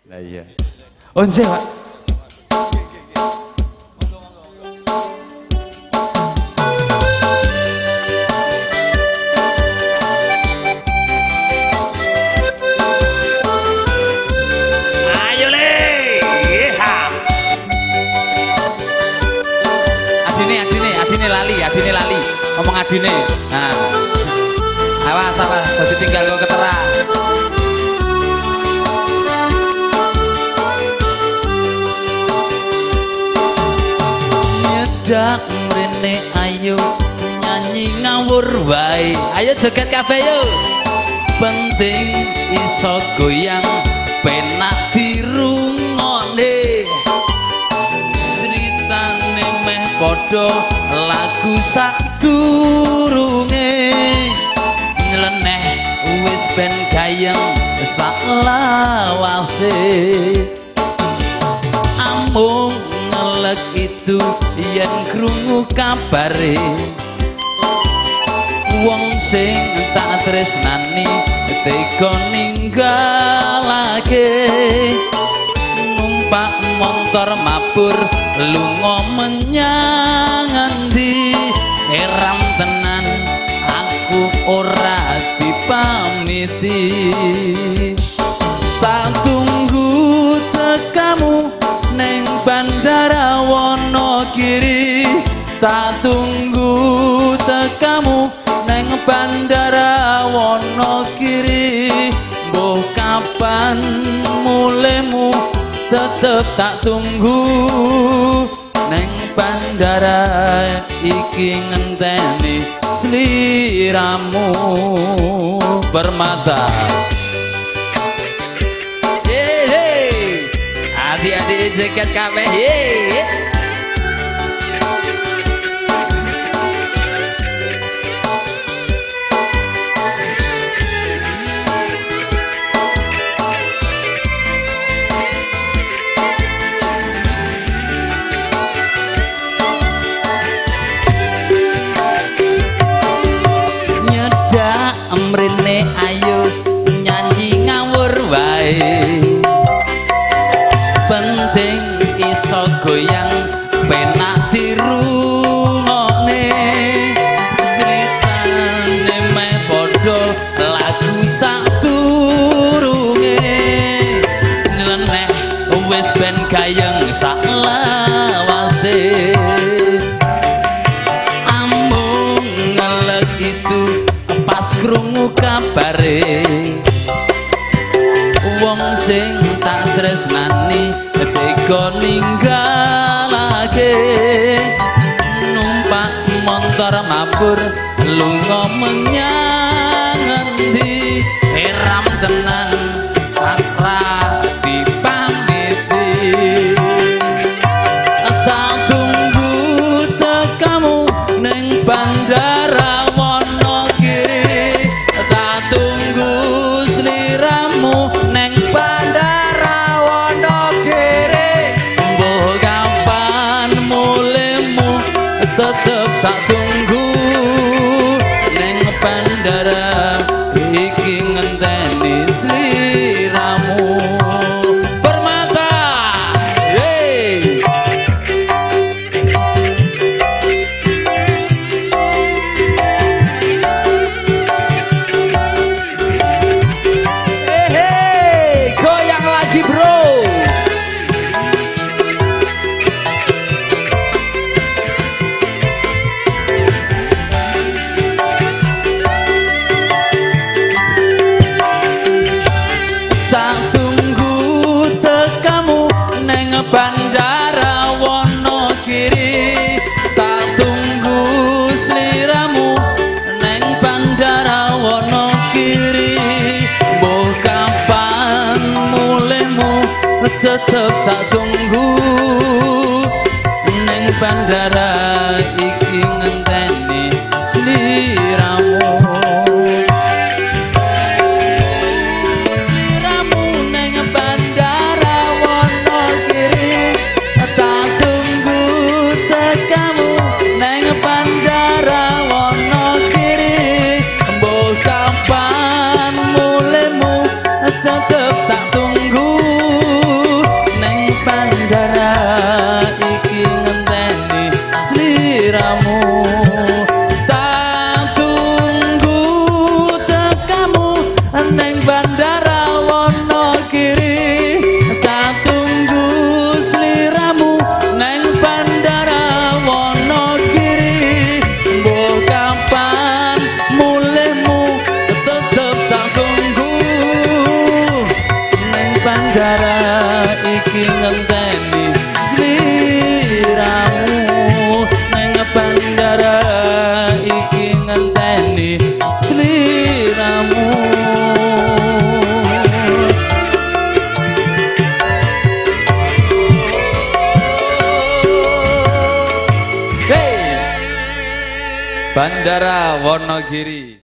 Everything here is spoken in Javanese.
Lah iya. Once, Pak. Ayo le. Adine lali. Ngomong adine. Nah. Awas, jadi tinggal kau ketera. Nyedak mrene ayo nyanyi ngawur wae. Ayo joget kabeh yo. Penting iso goyang penak dirungokne. Ceritane meh padha lagu sadurunge. Nyeleneh wis ben gayeng sak lawase. Amung ngelek itu yen krungu kabare wong sing tak tresnani tega ninggalake. Numpak montor mabur lunga menyang endi. Heran tenan aku ora dipamiti. Tak tunggu tekamu neng bandara Wonogiri. Tak tunggu tekamu neng bandara Wonogiri. Mbok kapan mulemu tetep tak tunggu neng bandara iki ngenteni sliramu Permata. Adik-adik jaket kabeh nyedak mrene ayo nyanyi ngawur wae. Penting iso goyang penak dirungokne. Ceritane meh padha lagu sadurunge. Nyeleneh wis ben gayeng sak lawase. Amung ngelek itu pas krungu kabare wong sing tak tresnani tega ninggalake. Numpak montor mabur lunga menyang endi. Heran tenan ora dipamiti. Tak tunggu tekamu neng bandara Wonogiri. Tak tunggu sliramu neng bandara Wonogiri. Mbok kapan mulemu tetep tak tunggu neng bandara iki ngenteni sliramu Permata. Goyang lagi bro. Tak tunggu tekamu neng bandara Wonogiri. Tak tunggu sliramu neng bandara Wonogiri. Mbok kapan mulemu tetep tak tunggu neng bandara iki ngenteni sliramu. Sliramu neng bandara Wonogiri. Tak tunggu tekamu neng bandara Wonogiri. Mbok kapan mulemu tetep tak tunggu Bandara Wonogiri.